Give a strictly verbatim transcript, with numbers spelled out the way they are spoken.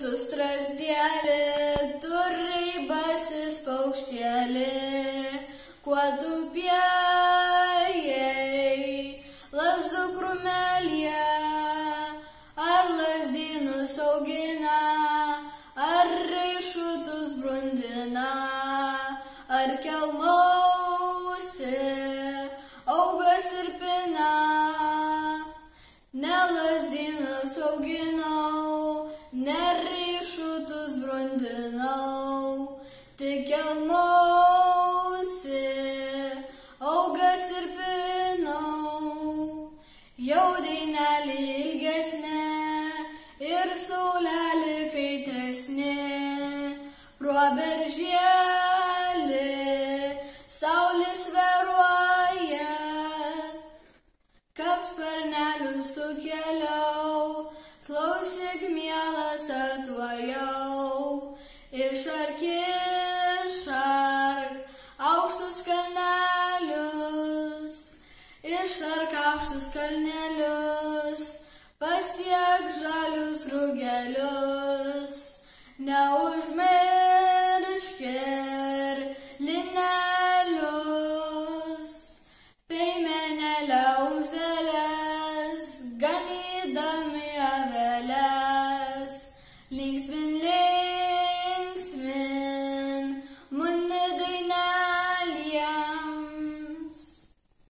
tu strazdėlį, tu reibasis paukštėlį, kuo tupėjai, lazdų krūmelyje, ar lazdynus augina, ar riešutus brandina, ar kelmausi augas ir pina. Ne lazdynus auginau, ne riešutus brandinau, tik kelmausi augas ir pinau. Jau dainelė ilgesnė ir saulelė kaitresnė, pro berželį saulės veruoja. Kap sparnelių sukėliau, klausyk mielas atvažiavau, išark išark aukštus kalnelius, išark aukštus kalnelius, pasiek žalius rugelius, neužmiršk ir linelius, peimenėlę umfeles, ganydami aveles, link